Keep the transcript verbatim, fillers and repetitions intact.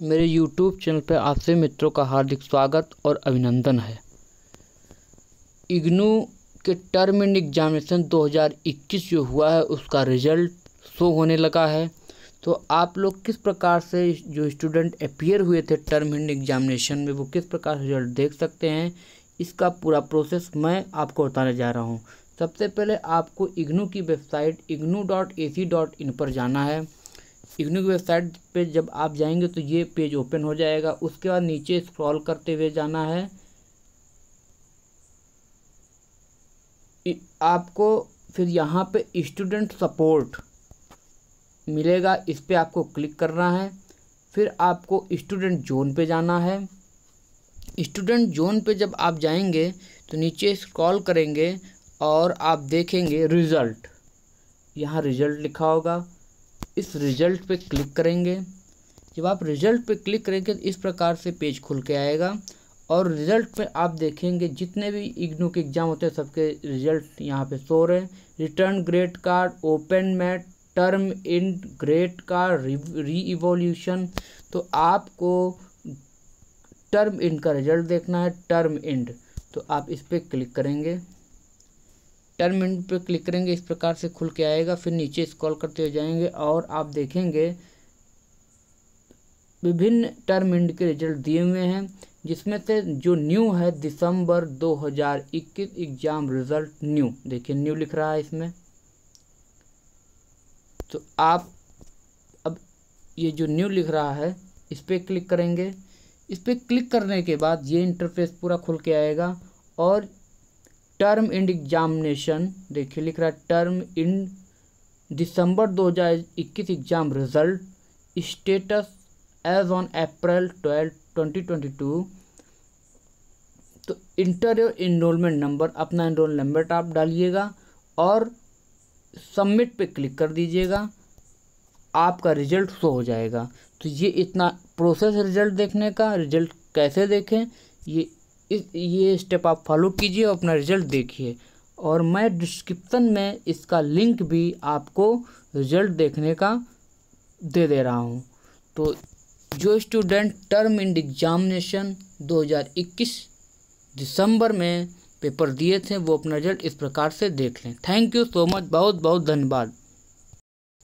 मेरे YouTube channel पर आप सभी मित्रों का हार्दिक स्वागत और अभिनंदन है। इग्नू के टर्म एंड एग्जामिनेशन दो हज़ार इक्कीस जो हुआ है उसका रिज़ल्ट शो होने लगा है। तो आप लोग किस प्रकार से जो स्टूडेंट अपीयर हुए थे टर्म एंड एग्जामिनेशन में वो किस प्रकार से रिजल्ट देख सकते हैं, इसका पूरा प्रोसेस मैं आपको बताने जा रहा हूं। सबसे पहले आपको इग्नू की website IGNOU dot A C dot in पर जाना है। इग्नू की वेबसाइट पे जब आप जाएंगे तो ये पेज ओपन हो जाएगा। उसके बाद नीचे स्क्रॉल करते हुए जाना है। आपको फिर यहाँ पे स्टूडेंट सपोर्ट मिलेगा, इस पे आपको क्लिक करना है। फिर आपको स्टूडेंट जोन पे जाना है। स्टूडेंट जोन पे जब आप जाएंगे तो नीचे स्क्रॉल करेंगे और आप देखेंगे रिज़ल्ट, यहाँ रिज़ल्ट लिखा होगा। इस रिज़ल्ट पे क्लिक करेंगे। जब आप रिज़ल्ट पे क्लिक करेंगे तो इस प्रकार से पेज खुल के आएगा और रिज़ल्ट पे आप देखेंगे जितने भी इग्नू के एग्ज़ाम होते हैं सबके रिज़ल्ट यहाँ पे शो रहे हैं। Return grade card, open mat, term end grade card, re evaluation. तो आपको टर्म एंड का रिज़ल्ट देखना है। टर्म एंड तो आप इस पर क्लिक करेंगे। टर्म एंड पे क्लिक करेंगे, इस प्रकार से खुल के आएगा। फिर नीचे स्क्रॉल करते हुए जाएंगे और आप देखेंगे विभिन्न टर्म एंड के रिजल्ट दिए हुए हैं, जिसमें से जो न्यू है दिसंबर दो हज़ार इक्कीस एग्जाम रिजल्ट न्यू, देखिए न्यू लिख रहा है इसमें। तो आप अब ये जो न्यू लिख रहा है इस पर क्लिक करेंगे। इस पर क्लिक करने के बाद ये इंटरफेस पूरा खुल के आएगा और टर्म एंड एग्जामिनेशन देखिए लिख रहा है टर्म इन दिसंबर दो हज़ार इक्कीस exam result status as on April twelve twenty twenty two. तो इंटर योर इनरोलमेंट नंबर, अपना इनरोल नंबर आप डालिएगा और सबमिट पे क्लिक कर दीजिएगा। आपका रिजल्ट शो हो जाएगा। तो ये इतना प्रोसेस रिजल्ट देखने का, रिजल्ट कैसे देखें ये इस ये स्टेप आप फॉलो कीजिए और अपना रिजल्ट देखिए। और मैं डिस्क्रिप्शन में इसका लिंक भी आपको रिजल्ट देखने का दे दे रहा हूँ। तो जो स्टूडेंट टर्म एंड एग्जामिनेशन दो हज़ार इक्कीस दिसंबर में पेपर दिए थे वो अपना रिजल्ट इस प्रकार से देख लें। थैंक यू सो मच, बहुत बहुत धन्यवाद।